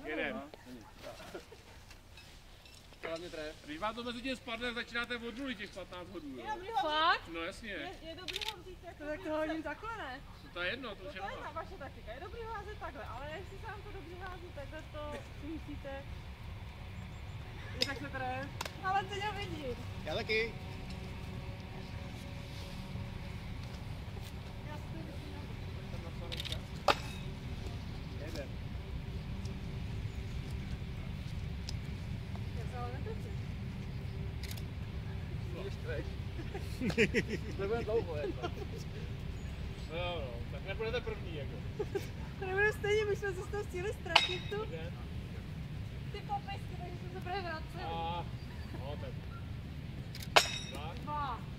Jedem. Když vám to mezi tím spadne, začínáte od nuly těch 15 hodů. Je dobrý ho vzít. No jasně. Je dobrý ho vzít jako Tak to hodím takhle, ne? To je jedno, to už je to je doma. vaše taktika. Je dobrý ho házet takhle, ale jestli se vám to dobře hází, takhle to si musíte. Je takhle teda je. Ale teď ho vidím. Já taky. Jedem. Já se ale netočím. To bude dlouho, jako. No, tak nebudete první, jako. To nebude stejně, my jsme se z toho chtěli ztratit tu. Ty popisky, takže se to bude vracet. A, no tak. 2. 2.